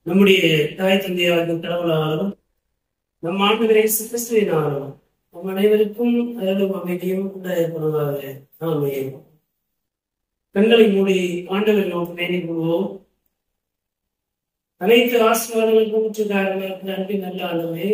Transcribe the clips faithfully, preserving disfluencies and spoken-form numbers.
நம்முடைய தாய் தந்தையாகும் கடவுளாலும் நம் ஆண்டவரை கிறிஸ்துவினாலும் நம் அனைவருக்கும் அருளும் அமைதியும் உண்டாயிருப்பதாக ஆமென். கண்களை மூடி ஆண்டவர் நோக்கி வேண்டிக் கொள்வோம். அனைத்து ஆசீர்வாதங்களுக்கும் ஊற்றுக்காரர்களுக்கு நன்றி நல்ல ஆண்டவரே,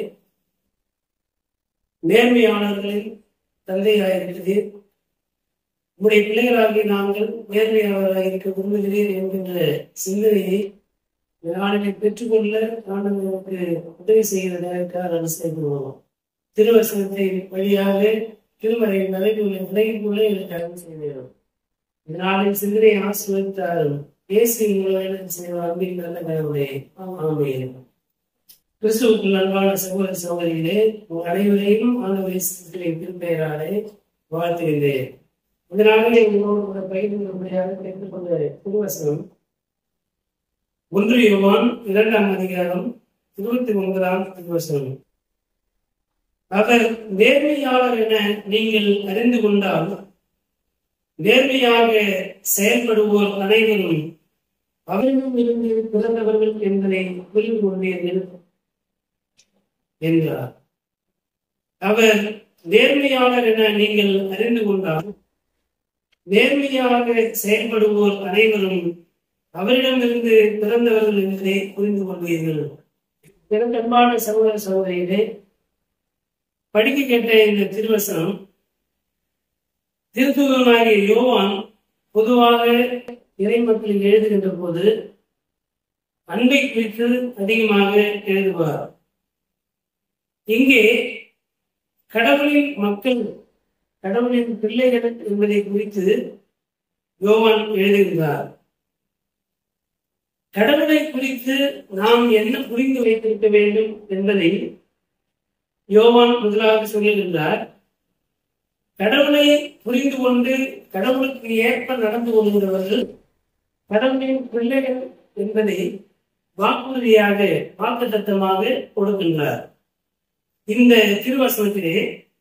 நேர்மையாளர்களின் தந்தையாயிருக்கிறது. உங்களுடைய பிள்ளைகளாகிய நாங்கள் நேர்மையாளராக இருக்க விரும்புகிறீர் என்கின்ற சிந்தனையை நாளினை பெற்றுக்கொள்ள ஆண்டவருக்கு உதவி செய்கிறதற்காக அனுசரிக்கிறோம். திருவசனத்தை வழியாக திருமறை நடைபெறும் விலகிக்கொள்ள எனக்கு அருள் செய்கிறோம். நாளின் சிந்தனை ஆசீர்வதித்தாலும் இயேசுவின் மூலம் செய்த அன்பின் நல்ல கடவுளே ஆமென். கிறிஸ்துவுக்குள் அன்பான சகோதர சகோதரிகளே, உங்கள் அனைவரையும் ஆண்டவரின் திருப்பெயராலே வாழ்த்துகிறேன். இதனாலே உங்களோட பயிர்களியாக கிடைத்துக் கொண்ட திருவசனம் ஒன்று யோவான் இரண்டாம் அதிகாரம் இருபத்தி ஒன்பதாம் திருவசனம். அவர் நேர்மையாளர் என நீங்கள் அறிந்து கொண்டால் நேர்மையாக செயல்படுவோர் அனைவரும் அவரிடம் இருந்து பிறந்தவர்கள் என்பதை புரிந்து கொண்டீர்கள் என்றார். அவர் நேர்மையாளர் என நீங்கள் அறிந்து கொண்டால் நேர்மையாக செயல்படுவோர் அனைவரும் அவரிடமிருந்து பிறந்தவர்கள் என்பதை புரிந்து கொள்வீர்கள். அன்பான சகோதர சகோதரிகளே, படிக்க கேட்ட இந்த திருவசனம் திருத்தூதனாகிய யோவான் பொதுவாக இறைமக்களில் எழுதுகின்ற போது அன்பை குறித்து அதிகமாக எழுதுவார். இங்கே கடவுளின் மக்கள், கடவுளின் பிள்ளைகள் என்பதை குறித்து யோவான் எழுதுகிறார். கடவுளை குறித்து நாம் என்ன புரிந்து வைத்திருக்க வேண்டும் என்பதை யோவான் முதலாக சொல்லுகின்றார். கடவுளை புரிந்து கொண்டு கடவுளுக்கு ஏற்ப நடந்து கொள்கிறவர்கள் கடவுளின் பிள்ளைகள் என்பதை வாக்குறுதியாக வாக்குத்தத்தமாக கொடுக்கின்றார். இந்த திருவசனத்திலே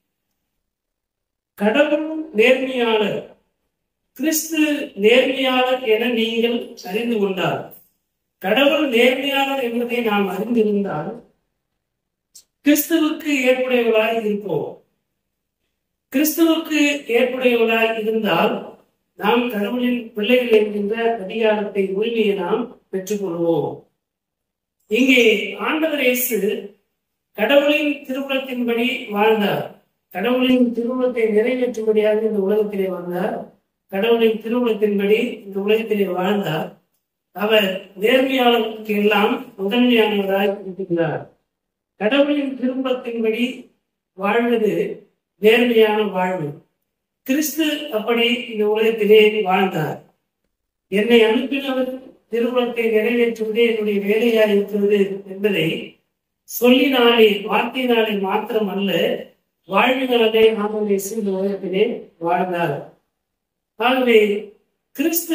கடவுள் நேர்மையாளர், கிறிஸ்து நேர்மையாளர் என நீங்கள் அறிந்து கொண்டார். கடவுள் நேர்மையாளர் என்பதை நாம் அறிந்திருந்தால் கிறிஸ்துவுக்கு ஏற்புடையவர்களாய் இருப்போம். கிறிஸ்துவுக்கு ஏற்புடையவர்களாய் இருந்தால் நாம் கடவுளின் பிள்ளைகள் என்கின்ற அதிகாரத்தை, உரிமையை நாம் பெற்றுக்கொள்வோம். இங்கே ஆண்டவர் இயேசு கடவுளின் திருவுளத்தின்படி வாழ்ந்தார். கடவுளின் திருவுளத்தை நிறைவேற்றும்படியாக இந்த உலகத்திலே வந்தார். கடவுளின் திருவுளத்தின்படி இந்த உலகத்திலே வாழ்ந்தார். அவர் நேர்மையாளர்களுக்கு எல்லாம் முதன்மையானவராய் இருக்கிறார். கடவுளின் திருவுளத்தின்படி வாழ்வது நேர்மையான வாழ்வு. கிறிஸ்து அப்படி இந்த உலகத்திலே வாழ்ந்தார். என்னை அனுப்பினவர் திருவுளத்தை நிறைவேற்றுவதே என்னுடைய வேலையாக இருக்கிறது என்பதை சொல்லினாலே, வார்த்தையினாலே மாத்திரம் அல்ல, வாழ்வினாலே ஆண்டவர் இயேசு இந்த உலகத்திலே வாழ்ந்தார். ஆகவே கிறிஸ்து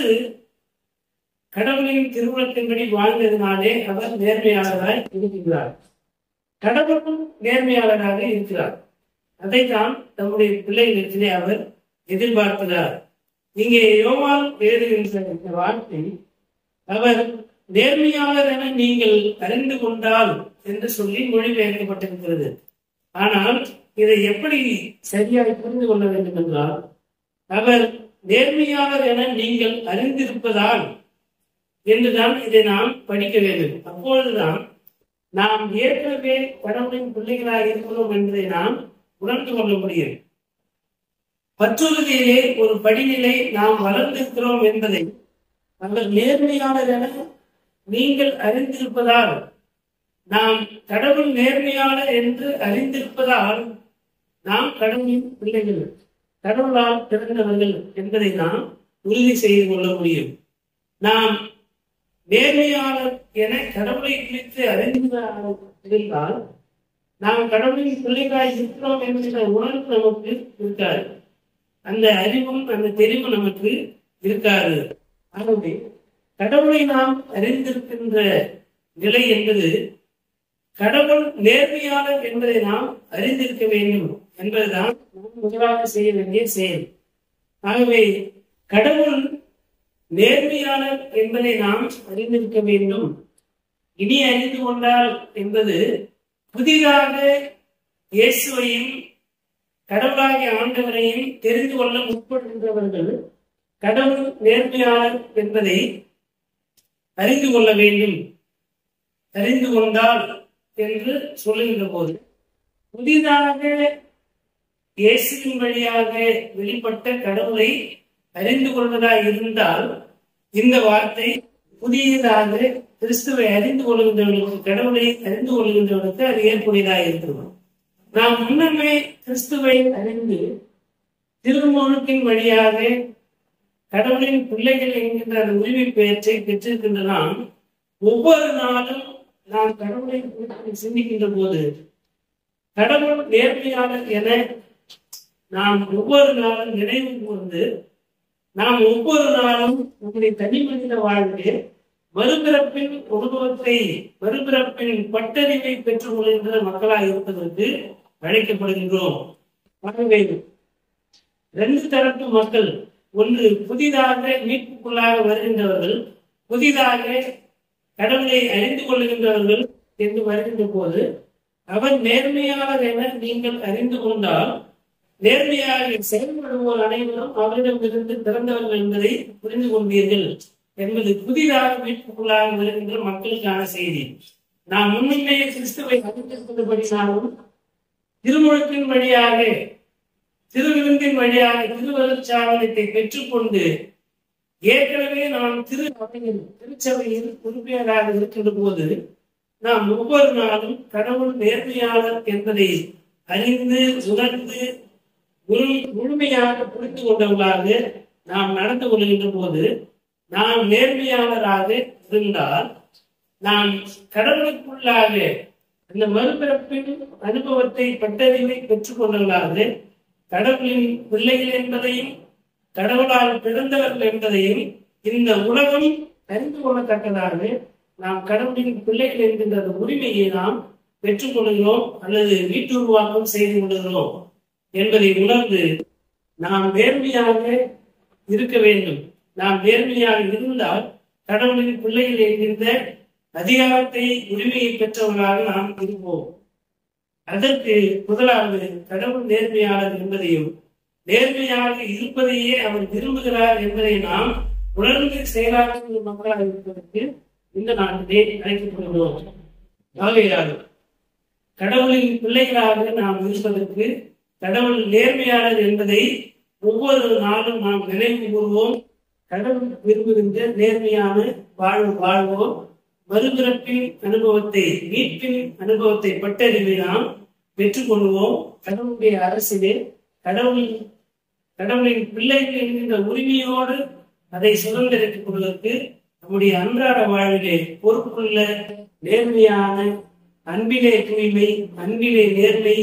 கடவுளின் திருவுளத்தின்படி வாழ்ந்ததினாலே அவர் நேர்மையாளராய் இருக்கிறார். கடவுளும் நேர்மையாளராக இருக்கிறார். அதைத்தான் நம்முடைய பிள்ளைகளிடத்திலே அவர் எதிர்பார்க்கிறார். இங்கே யோவான் எழுதுகின்ற வார்த்தை, அவர் நேர்மையாளர் என நீங்கள் அறிந்து கொண்டால் என்று சொல்லி மொழிபெயர்க்கப்பட்டிருக்கிறது. ஆனால் இதை எப்படி சரியாக புரிந்து கொள்ள வேண்டும் என்றால், அவர் நேர்மையாளர் என நீங்கள் அறிந்திருப்பதால் என்றுதான் இதை நாம் படிக்க வேண்டும். அப்பொழுதுதான் நாம் ஏற்கனவே கடவுளின் பிள்ளைகளாக இருக்கிறோம் என்பதை நாம் உணர்ந்து கொள்ள முடியும். பற்றுறுதியிலே ஒரு படிநிலை நாம் வளர்ந்திருக்கிறோம் என்பதை அவர் நேர்மையாளர் என நீங்கள் அறிந்திருப்பதால், நாம் கடவுள் நேர்மையாளர் என்று அறிந்திருப்பதால் நாம் கடவுளின் பிள்ளைகள், கடவுளால் பிறந்தவர்கள் என்பதை நாம் உறுதி செய்து கொள்ள முடியும். நாம் நேர்மையாளர் என கடவுளை குறித்து அறிந்தால் நாம் கடவுளின் பிள்ளைகளாய் இருக்கிறோம் என்கிற உணர்வு நமக்கு இருக்காது. அந்த அறிவும் அந்த தெரிவும் நமக்கு இருக்காது. ஆகவே கடவுளை நாம் அறிந்திருக்கின்ற நிலை என்பது கடவுள் நேர்மையாளர் என்பதை நாம் அறிந்திருக்க வேண்டும் என்பதுதான் நாம் முதலாக செய்ய வேண்டிய செயல். ஆகவே கடவுள் நேர்மையாளர் என்பதை நாம் அறிந்திருக்க வேண்டும். இனி அறிந்து கொண்டால் என்பது புதிதாக இயேசுவையும் கடவுளாகிய ஆண்டவரையும் தெரிந்து கொள்ள முற்படுகின்றவர்கள் கடவுள் நேர்மையாளர் என்பதை அறிந்து கொள்ள வேண்டும். அறிந்து கொண்டால் என்று சொல்லுகின்ற போது புதிதாக இயேசுவின் வழியாக வெளிப்பட்ட கடவுளை அறிந்து கொள்வதாக இருந்தால் இந்த வார்த்தை புதியதாக கிறிஸ்துவை அறிந்து கொள்கின்றவர்களுக்கு, கடவுளை அறிந்து கொள்கின்றவர்களுக்கு அது ஏற்புடையதாக இருக்கிறது. நாம் முன்னமே கிறிஸ்துவை அறிந்து திருமுழுக்கின் வழியாக கடவுளின் பிள்ளைகள் என்கின்ற அந்த உரிமை பெயர்ச்சை பெற்றிருக்கின்ற நாம் ஒவ்வொரு நாளும் நாம் கடவுளை சிந்திக்கின்ற போது கடவுள் நேர்மையாளர் என நாம் ஒவ்வொரு நாளும் நினைவு கூர்ந்து நாம் ஒவ்வொரு நாளும் நம்முடைய தனி மனித வாழ்வில் மறுபிறப்பின் அனுபவத்தை, மறுபிறப்பின் பட்டறிவை பெற்றுக் கொள்கின்ற மக்களாக இருப்பதற்கு அழைக்கப்படுகின்றோம். ரெண்டு தரப்பு மக்கள், ஒன்று புதிதாக மீட்புக்குள்ளாக வருகின்றவர்கள், புதிதாக கடவுளை அறிந்து கொள்கின்றவர்கள் என்று வருகின்ற போது அவர் நேர்மையாளர் என நீங்கள் அறிந்து கொண்டால் நேர்மையாக செயல்படுவோர் அனைவரும் அவரிடமிருந்து திறந்தவர்கள் என்பதை புரிந்து கொண்டீர்கள் என்பது புதிதாக மீட்புக்குள்ளாக வருகின்ற மக்களுக்கான செய்தி. நாம் முன்னிலேயே கிறிஸ்துவை அறிந்திருப்பதுபடினாலும் திருமுழுக்கின் வழியாக, திருவிருந்தின் வழியாக திருவருட்சாதனத்தை பெற்றுக்கொண்டு ஏற்கனவே நாம் திரு அவையில் திருச்சபையில் உறுப்பினராக இருக்கின்ற போது நாம் ஒவ்வொரு நாளும் கடவுள் நேர்மையாளர் என்பதை அறிந்து உணர்ந்து முழுமையாக புரிந்து கொண்டவர்களாக நாம் நடந்து கொள்கின்ற போது நாம் நேர்மையாளராக இருந்தால் நாம் கடவுளுக்குள்ளாக அந்த மறுபிறப்பின் அனுபவத்தை, பட்டறிவை பெற்றுக் கொண்டவர்களாக கடவுளின் பிள்ளைகள் என்பதையும் கடவுளால் பிறந்தவர்கள் என்பதையும் இந்த உலகம் அறிந்து கொள்ளத்தக்கதாக நாம் கடவுளின் பிள்ளைகள் என்கின்ற உரிமையை நாம் பெற்றுக் கொள்கிறோம் அல்லது வீட்டுருவாக்கம் செய்து கொள்கிறோம் என்பதை உணர்ந்து நாம் நேர்மையாக இருக்க வேண்டும். நாம் நேர்மையாக இருந்தால் கடவுளின் பிள்ளைகள் என்கின்ற அதிகாரத்தை, உரிமையை பெற்றவர்களாக நாம் இருப்போம். அதற்கு முதலாவது கடவுள் நேர்மையாளர் என்பதையும் நேர்மையாக இருப்பதையே அவர் விரும்புகிறார் என்பதை நாம் உணர்ந்து செயலாற்ற மக்களாக இருப்பதற்கு இந்த நாட்டிலே அழைக்கப்படுகிறோம். ஆகையால் கடவுளின் பிள்ளைகளாக நாம் இருப்பதற்கு கடவுள் நேர்மையாளர் என்பதை ஒவ்வொரு நாளும் நாம் நினைவு கூறுவோம். கடவுள் விரும்புகின்ற நேர்மையான வாழ்வு வாழ்வோம். மறுபிறப்பின் அனுபவத்தை, மீட்பின் அனுபவத்தை, பட்டறிவை நாம் பெற்றுக் கொள்வோம். கடவுளுடைய அரசிலே கடவுள் கடவுளின் பிள்ளைகள் என்கின்ற உரிமையோடு அதை சுதந்திரித்துக் கொள்வதற்கு நம்முடைய அன்றாட வாழ்விலே பொறுப்புள்ள நேர்மையான அன்பிலே தூய்மை, அன்பிலே நேர்மை,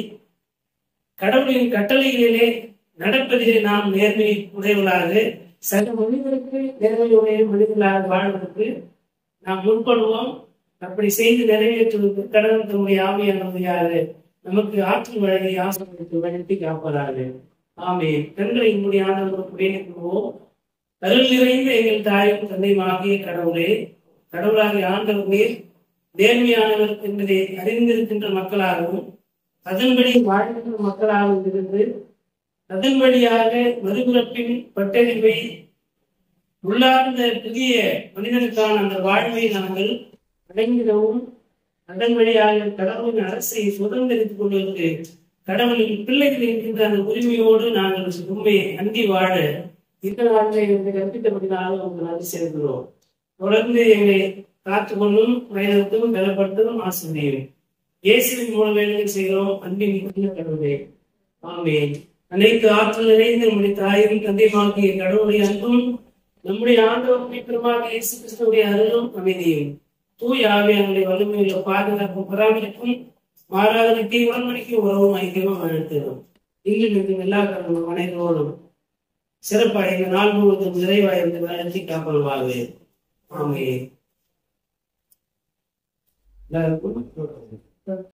கடவுளின் கட்டளைகளிலே நடப்பதிலே நாம் நேர்மை உடையவர்களாக சக மனிதருக்கு நேர்மையுடைய மனிதர்களாக வாழ்வதற்கு நாம் முற்படுவோம். அப்படி செய்து நிறைவேற்றுவதற்கு கடவுள் தம்முடைய ஆவியானவரையாக நமக்கு ஆற்றல் வழங்கி ஆசிரியருக்கு வழங்கி காப்பதாக. ஆமென். கண்களை நம்முடைய ஆண்டவருக்கு வேண்டிக்கொள்வோம். அருள் நிறைந்த எங்கள் தாயும் தந்தையுமாகிய கடவுளே, கடவுளாகிய ஆண்டவரே, நேர்மையானவர் என்பதை அறிந்திருக்கின்ற மக்களாகவும் அதன்படி வாழ்கின்ற மக்களாகவும் இருந்து அதன் வழியாக மறுபிறப்பின் பட்டறிவை உள்ளார்ந்த புதிய மனிதனுக்கான அந்த வாழ்வை நாங்கள் அடைந்திடவும் அதன் வழியாக கடவுளின் அரசை சுதந்திரித்துக் கொள்வதற்கு கடவுளின் பிள்ளைகள் என்கின்ற அந்த உரிமையோடு நாங்கள் உண்மை அந்தி வாழ இந்த நாளில் எங்களை கற்பித்தபடினாலும் உங்கள் அது சேர்க்கிறோம். தொடர்ந்து எங்களை காத்துக்கொள்ளும், வயதும் பலப்படுத்தும் ஆசிரியம் இயேசுவின் மூலம் வேலையை செய்கிறோம். அன்பின் கடவுளே, ஆமென். அனைத்து ஆற்றல் நிறைந்த நம்முடைய தாயும் தந்தையுமாகிய கடவுளுடைய அன்பும் நம்முடைய ஆண்டவர் மீட்பருமாகிய இயேசு கிறிஸ்துவுடைய அருளும் அமைதியும் தூய் ஆவியானுடைய வலிமையுள்ள பாதுகாப்பும் பராமரிப்பும் மாறாத நித்திய உடன்படிக்கை உறவும் ஐக்கியமும் அழைத்ததும் இங்கில் இருக்கும் எல்லா கடவுளும் அனைவரோடும் சிறப்பாக இந்த நாள் முழுவதும் நிறைவாயிருந்து வளர்ச்சி காப்பல்வாங்க. ஆமென்.